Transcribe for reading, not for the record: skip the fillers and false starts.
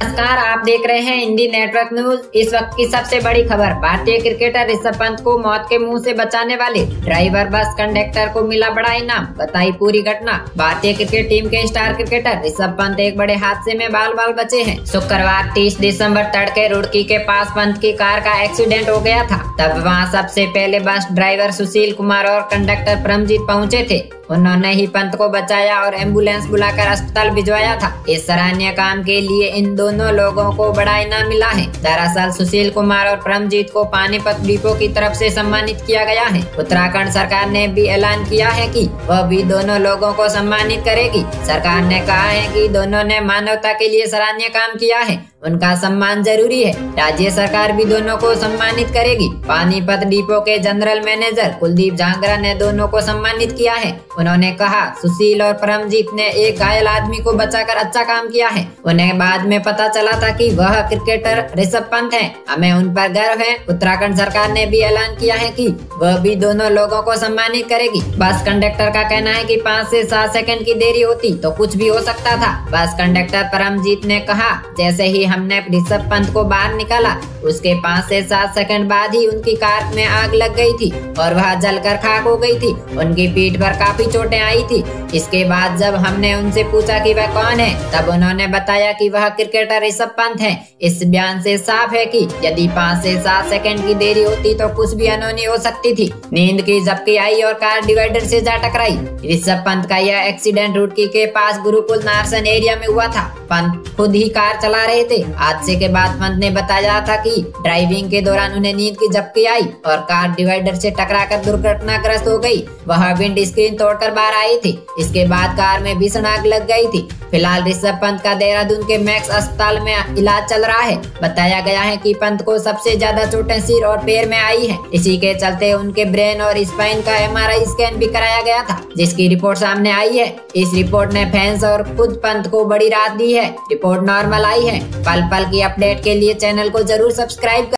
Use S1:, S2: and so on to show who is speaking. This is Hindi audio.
S1: नमस्कार, आप देख रहे हैं इंडी नेटवर्क न्यूज। इस वक्त की सबसे बड़ी खबर, भारतीय क्रिकेटर ऋषभ पंत को मौत के मुंह से बचाने वाले ड्राइवर बस कंडक्टर को मिला बड़ा इनाम, बताई पूरी घटना। भारतीय क्रिकेट टीम के स्टार क्रिकेटर ऋषभ पंत एक बड़े हादसे में बाल बाल बचे हैं। शुक्रवार 30 दिसंबर तड़के रुड़की के पास पंत की कार का एक्सीडेंट हो गया था। तब वहाँ सबसे पहले बस ड्राइवर सुशील कुमार और कंडक्टर परमजीत पहुँचे थे। उन्होंने ही पंत को बचाया और एम्बुलेंस बुलाकर अस्पताल भिजवाया था। इस सराहनीय काम के लिए इन दोनों लोगों को बड़ा इनाम मिला है। दरअसल सुशील कुमार और परमजीत को पानीपत डिपो की तरफ से सम्मानित किया गया है। उत्तराखंड सरकार ने भी ऐलान किया है कि वह भी दोनों लोगों को सम्मानित करेगी। सरकार ने कहा है कि दोनों ने मानवता के लिए सराहनीय काम किया है, उनका सम्मान जरूरी है। राज्य सरकार भी दोनों को सम्मानित करेगी। पानीपत डिपो के जनरल मैनेजर कुलदीप झांगरा ने दोनों को सम्मानित किया है। उन्होंने कहा, सुशील और परमजीत ने एक घायल आदमी को बचाकर अच्छा काम किया है। उन्हें बाद में पता चला था कि वह क्रिकेटर ऋषभ पंत हैं। हमें उन पर गर्व है। उत्तराखंड सरकार ने भी ऐलान किया है कि वह भी दोनों लोगों को सम्मानित करेगी। बस कंडक्टर का कहना है कि 5 से 7 सेकंड की देरी होती तो कुछ भी हो सकता था। बस कंडक्टर परमजीत ने कहा, जैसे ही हमने ऋषभ पंत को बाहर निकाला, उसके 5 से 7 सेकंड बाद ही उनकी कार में आग लग गई थी और वह जलकर खाक हो गई थी। उनकी पीठ पर काफी चोटें आई थी। इसके बाद जब हमने उनसे पूछा कि वह कौन है, तब उन्होंने बताया कि वह क्रिकेटर ऋषभ पंत है। इस बयान से साफ है कि यदि 5 से 7 सेकंड की देरी होती तो कुछ भी अनहोनी हो सकती थी। नींद की झपकी आई और कार डिवाइडर से जा टकराई। ऋषभ पंत का यह एक्सीडेंट रुड़की के पास गुरुकुल नारसन एरिया में हुआ था। पंत खुद ही कार चला रहे थे। हादसे के बाद पंत ने बताया था कि ड्राइविंग के दौरान उन्हें नींद की झपकी आई और कार डिवाइडर से टकराकर दुर्घटनाग्रस्त हो गई। वह विंड स्क्रीन तोड़कर बाहर आई थी। इसके बाद कार में भीषण आग लग गई थी। फिलहाल ऋषभ पंत का देहरादून के मैक्स अस्पताल में इलाज चल रहा है। बताया गया है कि पंत को सबसे ज्यादा चोटें सिर और पैर में आई हैं। इसी के चलते उनके ब्रेन और स्पाइन का MRI स्कैन भी कराया गया था, जिसकी रिपोर्ट सामने आई है। इस रिपोर्ट ने फैंस और खुद पंत को बड़ी राहत दी है। रिपोर्ट नॉर्मल आई है। पल पल की अपडेट के लिए चैनल को जरूर सब्सक्राइब